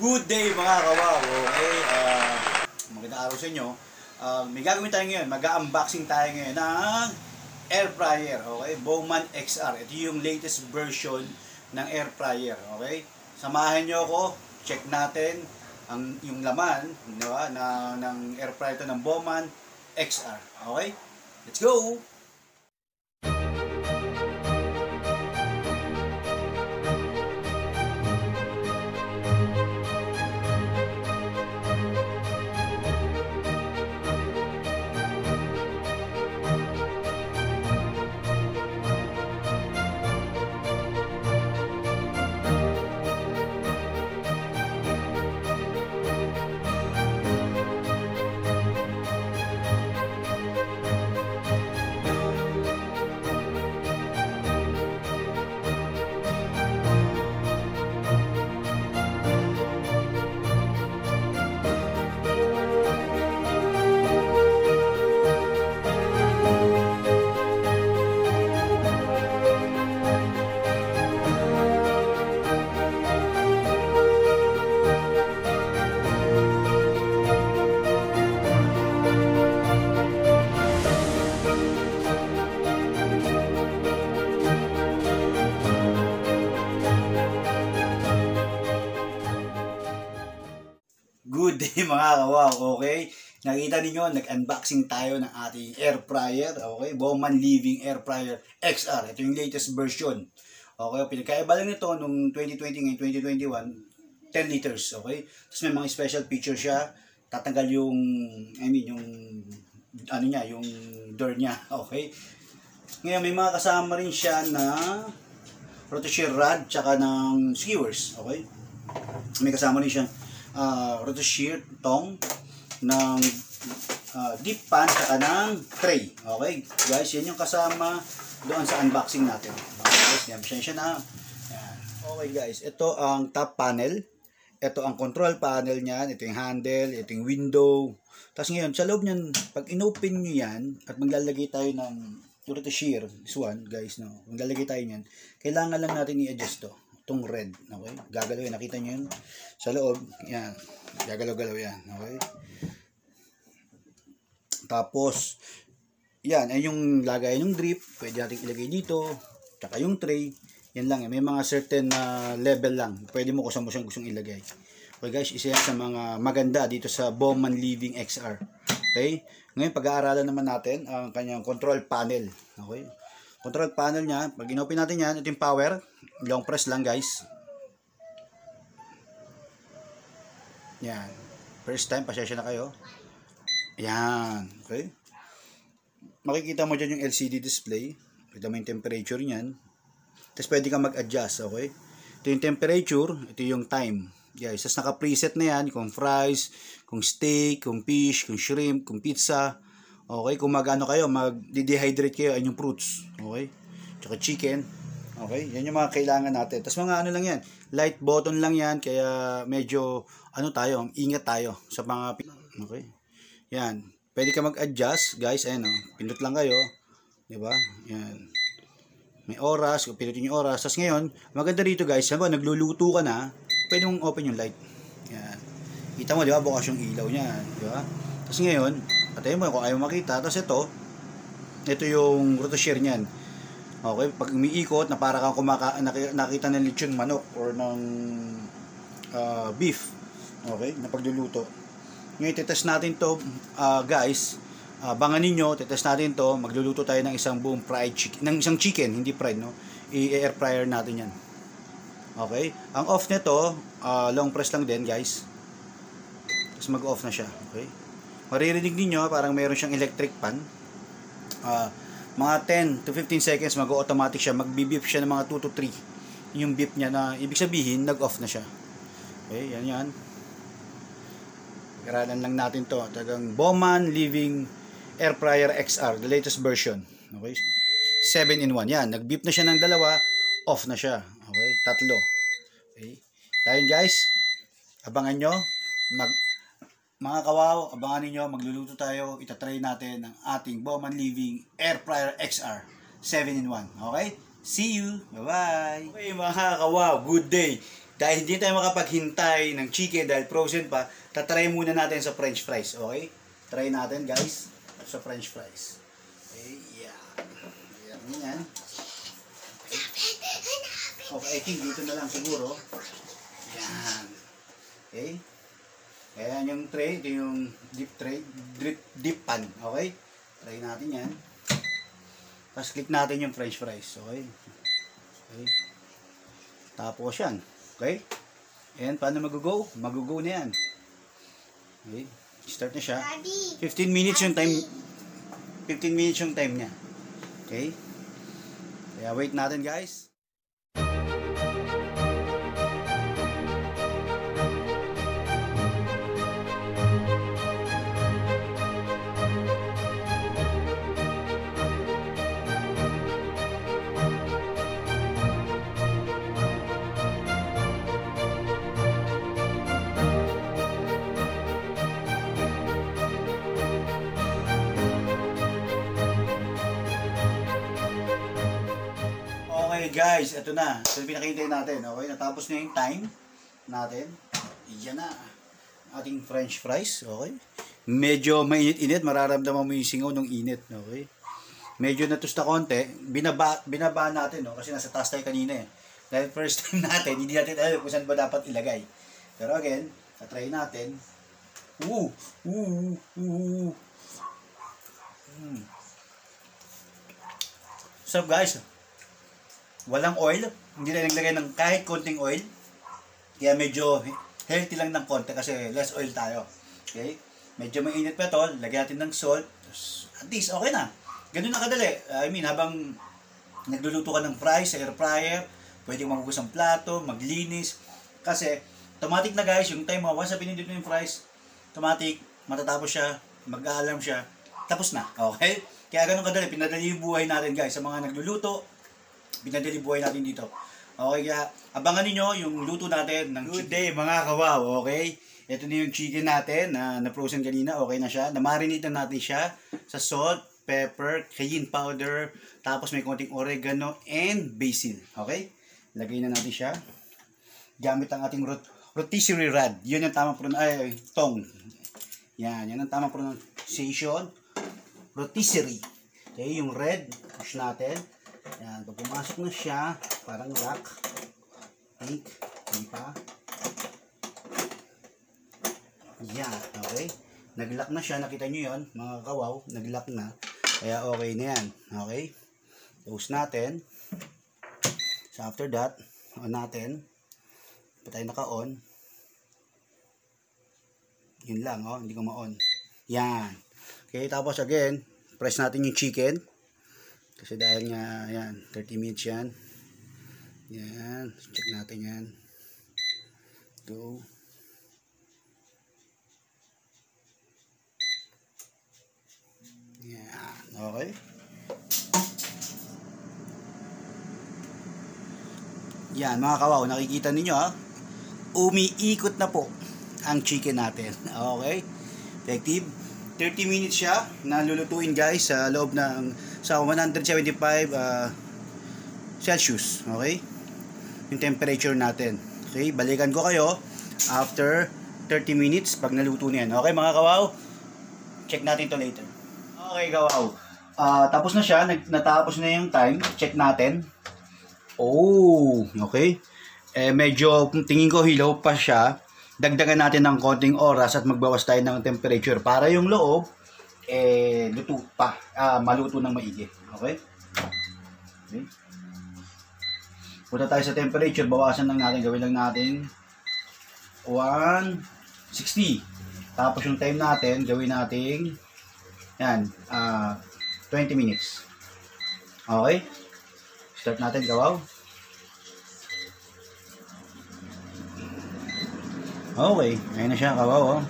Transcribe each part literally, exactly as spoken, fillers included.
Good day mga kawaw. Okay, uh, magandang araw sa inyo. Uh, may gagawin tayo ngayon, mag-unboxing tayo ngayon ng air fryer. Okay, Bowman X R. Ito yung latest version ng air fryer. Okay, samahan nyo ako, check natin ang yung laman, diba, na, ng air fryer ito ng Bowman X R. Okay, let's go! Good day mga kawaw, okay? Nakita niyo nag-unboxing tayo ng ating air fryer, okay? Bowman Living Air Fryer X R. Ito yung latest version. Okay, pinagkaiba lang nito nung twenty twenty ngayon twenty twenty-one, ten liters, okay? Tapos may mga special feature siya. Tatanggal yung, I mean, yung, ano niya, yung door niya, okay? Ngayon, may mga kasama rin siya na rotation rod, tsaka ng skewers, okay? May kasama rin siya Uh, roto shear tong ng uh, deep pan saka ng tray. Okay guys, yan yung kasama doon sa unboxing natin. Okay guys, yan, pasensya na. Yan. Okay guys, ito ang top panel, ito ang control panel niyan, ito yung handle, ito yung window. Tapos ngayon sa loob niyan, pag inopen nyo yan at maglalagay tayo ng roto shear, this one guys, no, maglalagay tayo niyan, kailangan lang natin i-adjust to, itong red, okay? Gagalawin, nakita nyo yun sa loob, yan, gagalaw-galaw yan, okay? Tapos yan, ay yung lagay ng drip, pwede natin ilagay dito, tsaka yung tray, yan lang, may mga certain na uh, level lang, pwede mo kung saan mo siyang gustong ilagay. Okay guys, isa yan sa mga maganda dito sa Bowman Living X R. Okay, ngayon pag-aaralan naman natin ang kanyang control panel. Okay, control panel niya, pag inopen natin yan, ito yung power, long press lang guys. Yan, first time, pasensya na kayo. Yan, okay. Makikita mo dyan yung L C D display, kita mo yung temperature niyan. Tapos pwede ka mag-adjust, okay. Ito yung temperature, ito yung time. Guys, tapos naka-preset na yan, kung fries, kung steak, kung fish, kung shrimp, kung pizza. Okay, kung magano kayo, mag-dehydrate kayo, ay yung fruits. Okay, tsaka chicken. Okay, yan yung mga kailangan natin. Tapos mga ano lang yan, light button lang yan, kaya medyo, ano tayo, ingat tayo sa mga, okay. Yan, pwede ka mag-adjust, guys, ayan o, pindot lang kayo. Diba, yan. May oras, kung pinutin yung oras. Tapos ngayon, maganda rito guys, sabi, nagluluto ka na, pwede mong open yung light. Yan. Kita mo, di ba, bukas yung ilaw niya. Di ba? Tapos ngayon, patayin mo kung ayaw makita. Tapos ito, ito yung roto shear niyan. Okay, pag umiikot, na para kang kumaka, nakita ng lechon manok or ng uh, beef. Okay, na pagluluto. Ngayon, titest natin to, uh, guys. Uh, bangan ninyo, titest natin to. Magluluto tayo ng isang buong fried chicken. Ng isang chicken, hindi fried, no? I-air fryer natin yan. Okay, ang off nito, uh, long press lang din guys. Tapos mag-off na siya. Okay, maririnig niyo parang mayroon siyang electric pan. Uh, mga ten to fifteen seconds mag-automatic siya, magbi-beep siya ng mga two to three. Yung beep niya na ibig sabihin nag-off na siya. Okay, yan yan. Aralan lang natin to. Tagang Bowman Living Air Fryer X R, the latest version. Okay, seven in one. Yan, nag-beep na siya ng dalawa, off na siya. Okay, tatlo. Okay. Dahil guys, abangan nyo, mag, mga kawaw, abangan niyo, magluluto tayo, itatry natin ang ating Bowman Living Air Fryer X R, seven in one. Okay? See you! Bye-bye! Okay mga kawaw, good day! dahil hindi tayo makapaghintay ng chicken dahil frozen pa, tatry muna natin sa french fries, okay? Try natin guys, sa french fries. Okay, yeah. Ayan, yan. Okay, I think dito na lang siguro. Yan. Okay. Ayan yung tray, ito yung deep tray, deep, deep pan, okay? Try natin yan. Tapos click natin yung french fries, okay? Okay. Tapos yan, okay? Ayan, paano mag-go? Mag-go na yan. Okay, start na siya. fifteen minutes yung time, fifteen minutes yung time niya. Okay? Kaya wait natin guys. Okay guys, ito na. Ito yung pinakintay natin. Okay, natapos na yung time natin. Iyan na. Ating french fries. Okay. Medyo mainit-init. Mararamdaman mo yung singaw ng init. Okay. Medyo natusta konti. Binaba, binaba natin. No? Kasi nasa taas tayo kanina eh. Dahil first time natin, hindi natin alam kung saan ba dapat ilagay. Pero again, try natin. Woo! Woo! Woo! Hmm. So guys, walang oil, hindi na naglagay ng kahit konting oil. Kaya medyo healthy lang ng konti kasi less oil tayo. Okay? Medyo mainit pa ito, lagyan natin ng salt. At least okay na. Ganun na kadali. I mean, habang nagluluto ka ng fries sa air fryer, pwede mahugas ang plato, maglinis. Kasi automatic na guys, yung time mo, once na pinindot mo yung fries, automatic, matatapos siya, mag-aalarm siya, tapos na. Okay? Kaya ganun kadali, pinadali yung buhay natin guys sa mga nagluluto. Pinadali buhay natin dito. Okay, kaya abangan niyo yung luto natin ng good day mga kawaw, okay? Ito na yung chicken natin na na-frozen kanina, okay na siya. Na-marinate na natin siya sa salt, pepper, cayenne powder, tapos may konting oregano and basil, okay? Lagay na natin siya. Gamit ang ating rot rotisserie rod. Yun yung tamang pronunciation, ay, tong. Yan, yan ang tamang pronunciation. Rotisserie. Okay, yung red, push natin. Yan, pag pumasok na siya, parang lock. Pink, hindi pa. Yan, okay. Nag-lock na siya, nakita nyo yun, mga kawaw, nag-lock na. Kaya okay na yan, okay. Close natin. So after that, on natin. Pa tayo naka-on. Yun lang, oh, hindi ko ma-on. Yan. Okay, tapos again, press natin yung chicken. Kasi dahil nga, yan, thirty minutes yan. Yan, check natin yan. Go. Yan, okay. Yan, mga kawaw, nakikita ninyo ha. Umiikot na po ang chicken natin. Okay. Effective. thirty minutes siya na lulutuin guys sa loob ng sa one seventy-five uh, Celsius, okay? Yung temperature natin. Okay, balikan ko kayo after thirty minutes pag naluto na yan. Okay mga kawaw? Check natin to later. Okay kawaw. Uh, tapos na siya, natapos na yung time. Check natin. Oh, okay. Eh medyo tingin ko hilaw pa siya. Dagdagan natin ng konting oras at magbawas tayo ng temperature para yung loob eh luto pa, ah, maluto ng maigi. Okay? Okay. Punta tayo sa temperature, bawasan lang natin, gawin lang natin one sixty. Tapos yung time natin, gawin natin yan, ah, twenty minutes. Okay? Start natin, gawaw. Okay, ayun na siya, kawaw, oh.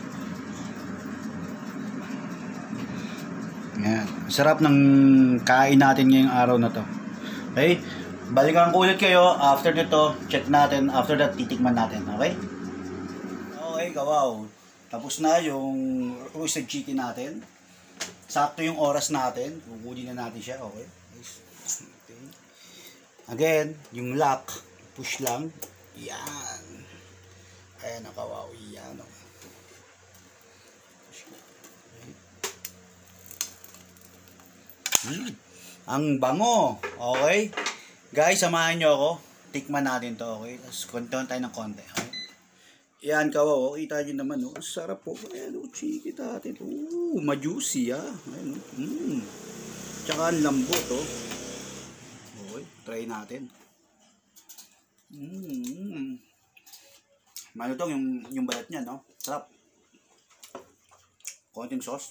Yan. Sarap ng kain natin ngayong araw na to. Okay? Balikan ko ulit kayo. After nito, check natin. After that, titikman natin. Okay? Okay, kawaw. Tapos na yung roasted chicken natin. Sakto yung oras natin. Kukunin na natin siya. Okay? Okay. Again, yung lock, push lang. Yan. Ayan ang kawaw. Yan. Okay. Hmm. Ang bango. Okay. Guys, samahan nyo ako. Tikman natin to. Okay. Tapos konti tayo ng konti. Okay. Yan kawaw. Oh. Kita nyo naman. Oh. Sarap po. Ayan o. Oh. Chikit natin. Oh, ma-juicy ah. Ayan o. Oh. Mm. Tsaka ang lambot oh. Okay. Try natin. Mm. Malutong yung, yung balat niya, no? Sarap. Konting sauce.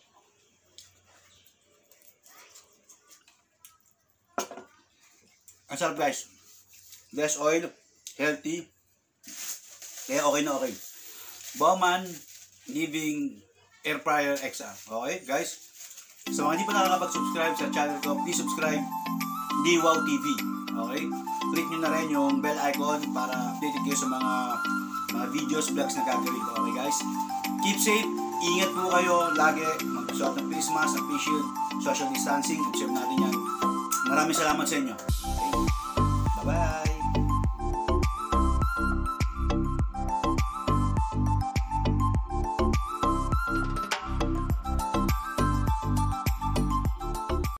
Ang sarap guys. Less oil, healthy. Kaya okay na okay. Bowman Living Air Fryer X R. Okay guys? Sa mga hindi pa nakakapag-subscribe sa channel ko, please subscribe D WOW T V. Okay? Click nyo na rin yung bell icon para updated kayo sa mga mga videos, vlogs na gagawin ko. Okay guys? Keep safe. Ingat po kayo. Lagi magsuot ng face mask, ng face shield, social distancing. Observe natin yan. Maraming salamat sa inyo.